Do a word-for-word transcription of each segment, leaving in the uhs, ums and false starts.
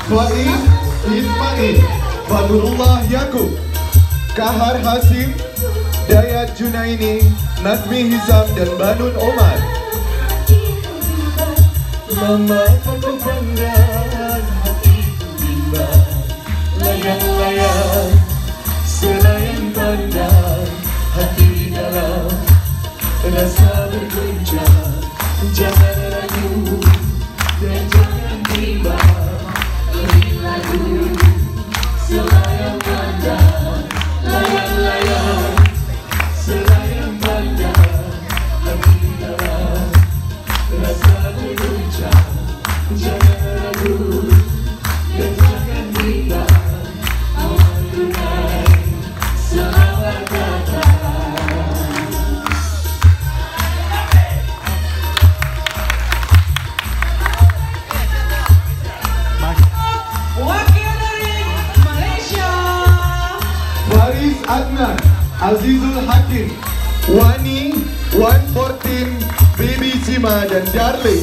Faiz Ismail, Fadlullah Yakub, Kahar Hasim, Dayat Junaini, Nazmi Hisam dan Banun Omar. Mama aku bangga, hatiku bimbang, layang-layang, selayang pandang, hati dalam, rasa berguncang, jangan ragu dan jangan bimbang, ini lagu, selayang pandang, layang-layang, selayang pandang, hati dalam, rasa berguncang, jangan ragu dan jangan bimbang, mohon tunai selamat datang. Wakil dari Malaysia, Faris Adnan, Azizul Hakim, Wani, one fourteen, Baby Sima dan Darling.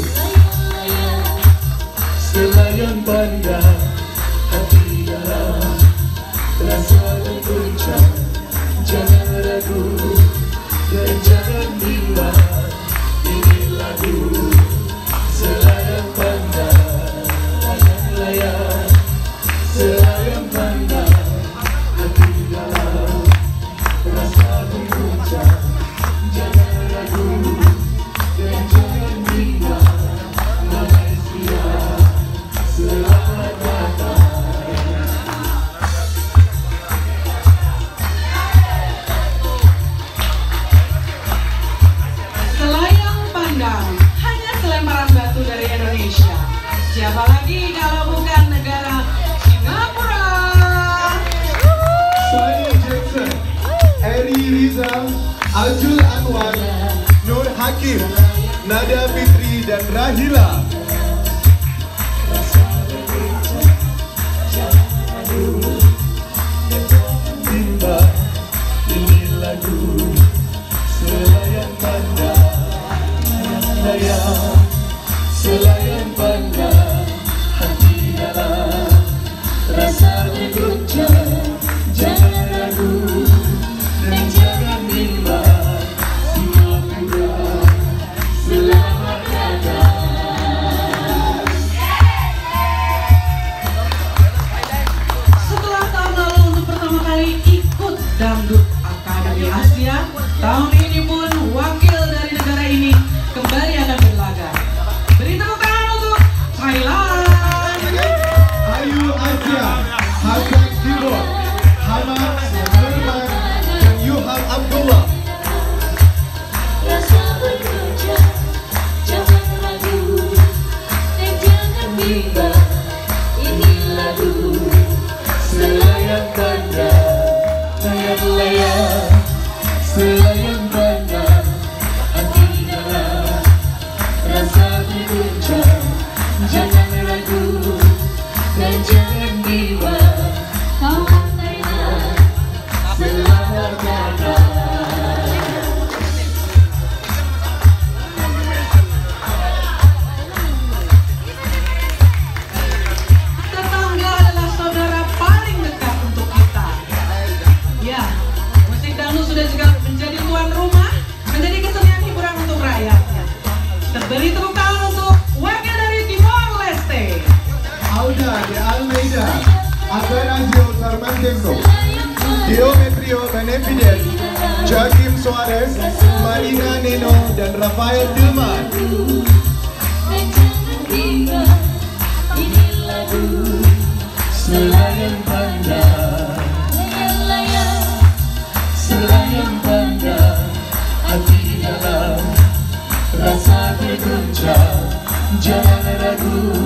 Selayang pandang, hati dalam, rasa berguncang, jangan ragu dan jangan bimbang, ini lagu. Selayang pandang, layang-layang, selayang pandang, hati dalam, rasa berguncang, jangan ragu dan jangan bimbang, Malaysia, selamat datang. selayang pandang, hanya selemparan batu dari Indonesia. Siapa lagi kalau bukan negara Singapura? Sunny Jackson, Eri Riza, Ajul Anwar, Nur Hakim, Nada Fitri dan Rahila. Bimbang, ini lagu. Selayang pandang, layang, selayang pandang, hati dalam, rasa berguncang, jangan ragu dan jangan bimbang, Singapura, selamat datang. Setelah tahun lalu untuk pertama kali ikut Dangdut Akademi Asia, tahun ini pun wakil dari negara ini kembali akan berlaga. Beri tepuk tangan untuk Thailand. Ayu Asia, Hasan Kibor, Hamad Nurman dan Yuhal Abdullah. Rasa berguncang, jangan ragu dan jangan bimbang, ini lagu. Selayang pandang, layang-layang, selayang pandang, hati dalam, rasa berguncang, jangan ragu dan jangan bimbang, Kawan Thailand, selamat datang. Tetangga adalah saudara paling dekat untuk kita. Ya, musik dangdut sudah juga menjadi tuan rumah, menjadi kesenian hiburan untuk rakyatnya. Terberi tepuk tangan untuk wakil dari Timor Leste. Auda de Almeida, Atanasio Sarmantengo, Geometrio Benefidel, Joaquim Suarez, Marina Neno dan Rafael Dilman. dan jangan bimbang, ini lagu. Selayang pandang, Layang-layang, selayang pandang, hati dalam, rasa berguncang, jangan ragu